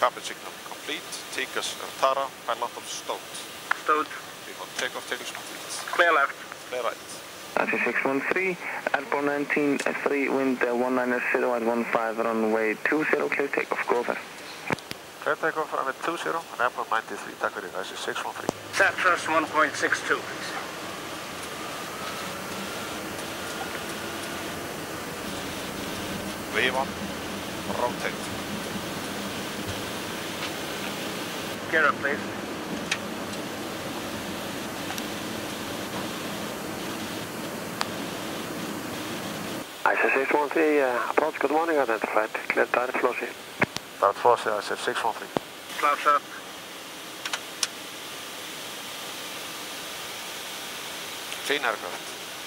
cabin signal complete. Take us Tara, pilot of stowed. Stowed. Takeoff, takeoff complete. Clear left. Clear right. Taxi 613, airborne 19-3, wind 190 at 15, runway 20, clear takeoff, go over. Clear takeoff, runway 20, and airborne 93, takk fyrir, Taxi 613. Set thrust 1.62, please. V1, rotate. Gear up, please. ISS 613, approach, good morning, identified, clear direct Flossie. Direct Flossie, ISS 613. Flaps up. Clean aircraft.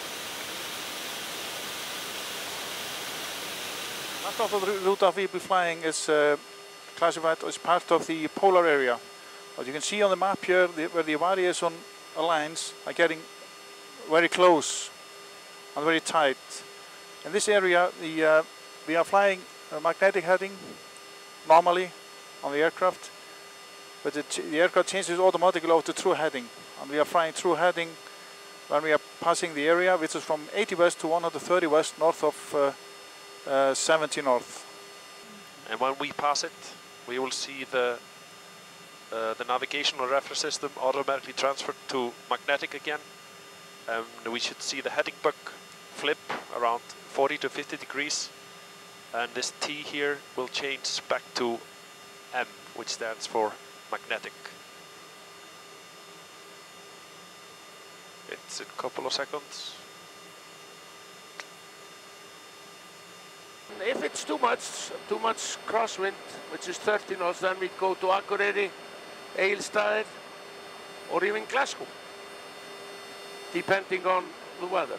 Part of the route that we'll be flying is classified as part of the polar area. As you can see on the map here, where the various lines are getting very close and very tight. In this area, we are flying magnetic heading normally on the aircraft, but the aircraft changes automatically over to true heading, and we are flying true heading when we are passing the area, which is from 80 west to 130 west, north of 70 north. And when we pass it, we will see the navigational reference system automatically transferred to magnetic again. We should see the heading buck flip around 40 to 50 degrees, and this T here will change back to M, which stands for magnetic. It's in a couple of seconds. If it's too much crosswind, which is 30 knots, then we go to Akureyri, Egilsstaðir, or even Glasgow, depending on the weather.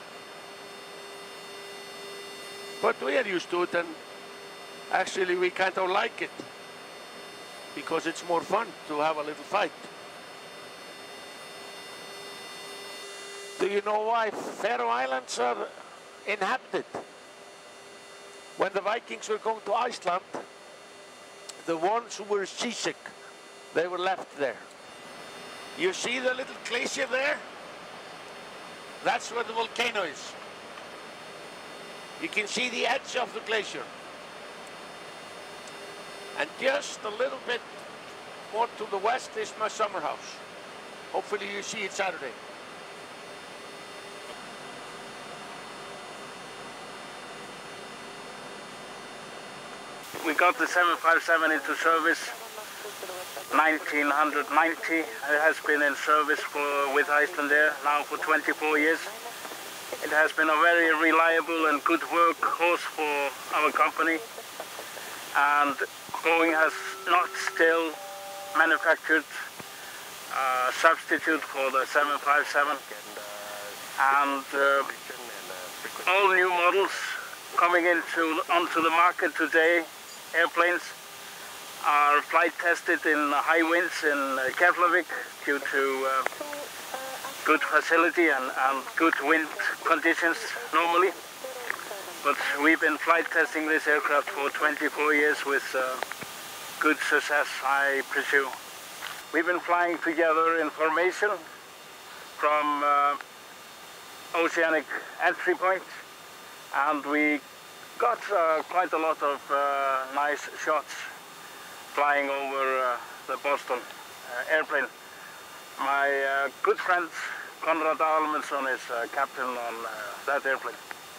But we are used to it, and actually we kind of like it, because it's more fun to have a little fight. Do you know why Faroe Islands are inhabited? When the Vikings were going to Iceland, the ones who were seasick, they were left there. You see the little glacier there? That's where the volcano is. You can see the edge of the glacier. And just a little bit more to the west is my summer house. Hopefully you see it Saturday. We got the 757 into service 1990. It has been in service with Icelandair now for 24 years. It has been a very reliable and good workhorse for our company, and Boeing has not still manufactured a substitute for the 757, and all new models coming onto the market today, airplanes, are flight tested in high winds in Keflavik due to good facility and good wind conditions normally. But we've been flight testing this aircraft for 24 years with good success, I presume. We've been flying together in formation from Oceanic Entry Point, and we got quite a lot of nice shots flying over the Boston airplane. My good friend Konrad Aðalmundsson is captain on that airplane.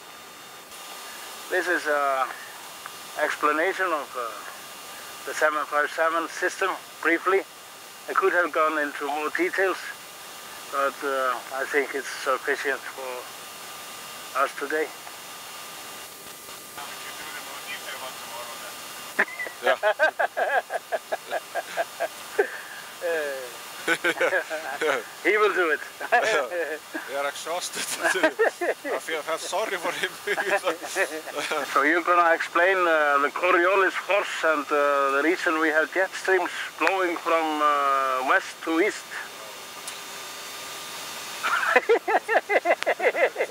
This is an explanation of the 757 system, briefly. I could have gone into more details, but I think it's sufficient for us today. Ja. He will do it. We are exhausted. I feel sorry for him. So you're going to explain the Coriolis force and the reason we have jet streams blowing from west to east.